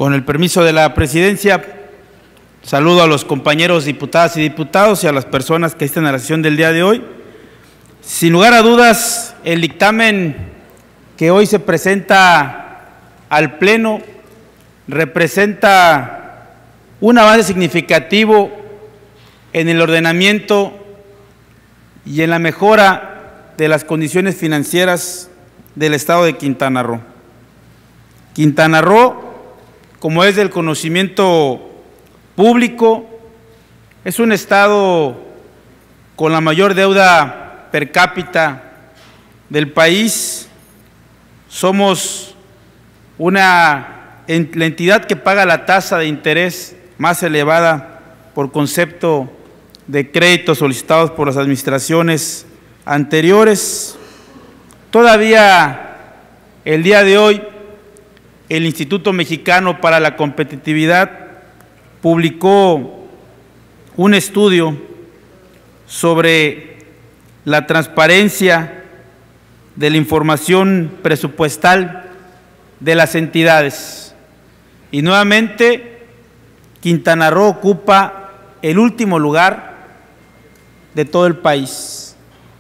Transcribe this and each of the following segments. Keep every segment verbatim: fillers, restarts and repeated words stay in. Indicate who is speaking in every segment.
Speaker 1: Con el permiso de la presidencia, saludo a los compañeros diputadas y diputados y a las personas que están en la sesión del día de hoy. Sin lugar a dudas, el dictamen que hoy se presenta al Pleno representa un avance significativo en el ordenamiento y en la mejora de las condiciones financieras del Estado de Quintana Roo. Quintana Roo, como es del conocimiento público, es un estado con la mayor deuda per cápita del país. Somos una, la entidad que paga la tasa de interés más elevada por concepto de créditos solicitados por las administraciones anteriores. Todavía el día de hoy, el Instituto Mexicano para la Competitividad publicó un estudio sobre la transparencia de la información presupuestal de las entidades. Y nuevamente, Quintana Roo ocupa el último lugar de todo el país.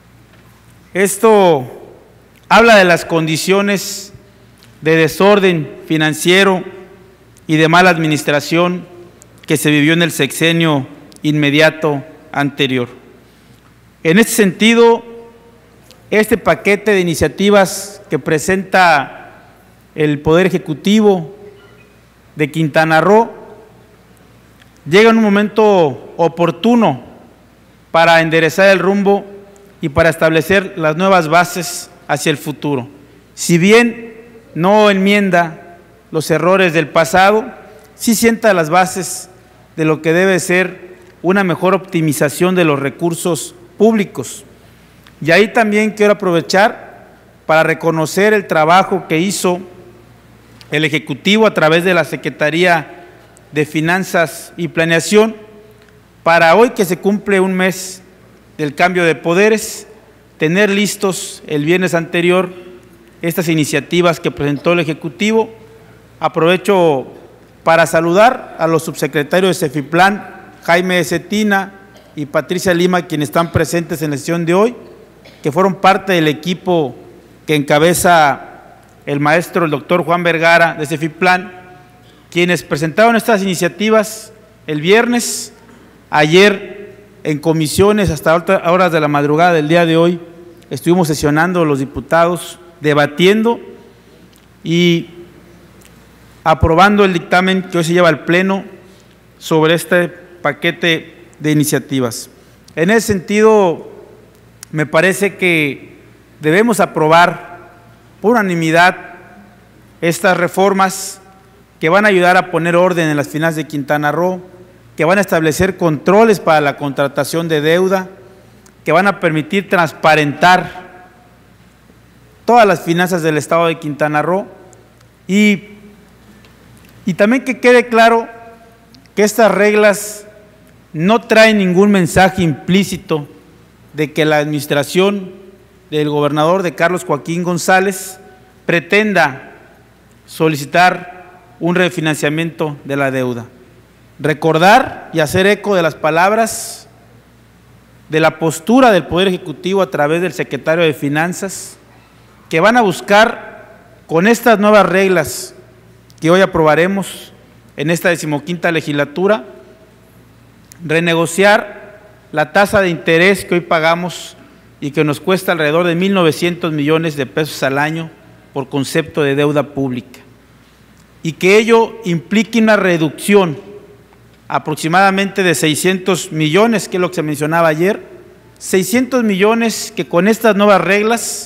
Speaker 1: Esto habla de las condiciones de desorden financiero y de mala administración que se vivió en el sexenio inmediato anterior. En este sentido, este paquete de iniciativas que presenta el Poder Ejecutivo de Quintana Roo llega en un momento oportuno para enderezar el rumbo y para establecer las nuevas bases hacia el futuro. Si bien no enmienda los errores del pasado, sí sienta las bases de lo que debe ser una mejor optimización de los recursos públicos. Y ahí también quiero aprovechar para reconocer el trabajo que hizo el Ejecutivo a través de la Secretaría de Finanzas y Planeación para hoy que se cumple un mes del cambio de poderes, tener listos el viernes anterior estas iniciativas que presentó el Ejecutivo. Aprovecho para saludar a los subsecretarios de Cefiplan, Jaime Cetina y Patricia Lima, quienes están presentes en la sesión de hoy, que fueron parte del equipo que encabeza el maestro, el doctor Juan Vergara de Cefiplan, quienes presentaron estas iniciativas el viernes. Ayer en comisiones hasta horas de la madrugada del día de hoy estuvimos sesionando los diputados, debatiendo y aprobando el dictamen que hoy se lleva al Pleno sobre este paquete de iniciativas. En ese sentido, me parece que debemos aprobar por unanimidad estas reformas que van a ayudar a poner orden en las finanzas de Quintana Roo, que van a establecer controles para la contratación de deuda, que van a permitir transparentar todas las finanzas del Estado de Quintana Roo y, y también que quede claro que estas reglas no traen ningún mensaje implícito de que la administración del gobernador de Carlos Joaquín González pretenda solicitar un refinanciamiento de la deuda. Recordar y hacer eco de las palabras de la postura del Poder Ejecutivo a través del secretario de Finanzas, que van a buscar con estas nuevas reglas que hoy aprobaremos en esta decimoquinta legislatura, renegociar la tasa de interés que hoy pagamos y que nos cuesta alrededor de mil novecientos millones de pesos al año por concepto de deuda pública, y que ello implique una reducción aproximadamente de seiscientos millones, que es lo que se mencionaba ayer, seiscientos millones que con estas nuevas reglas,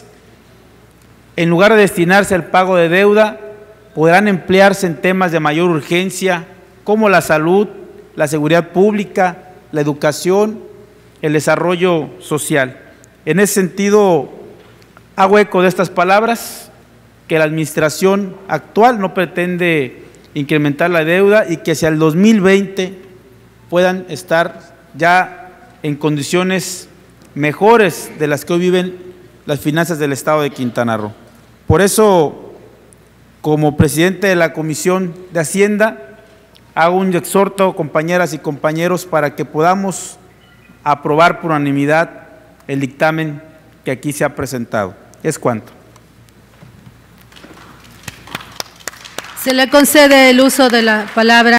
Speaker 1: en lugar de destinarse al pago de deuda, podrán emplearse en temas de mayor urgencia, como la salud, la seguridad pública, la educación, el desarrollo social. En ese sentido, hago eco de estas palabras, que la administración actual no pretende incrementar la deuda y que hacia el dos mil veinte puedan estar ya en condiciones mejores de las que hoy viven las finanzas del Estado de Quintana Roo. Por eso como presidente de la Comisión de Hacienda, hago un exhorto, compañeras y compañeros, para que podamos aprobar por unanimidad el dictamen que aquí se ha presentado. Es cuanto.
Speaker 2: Se le concede el uso de la palabra.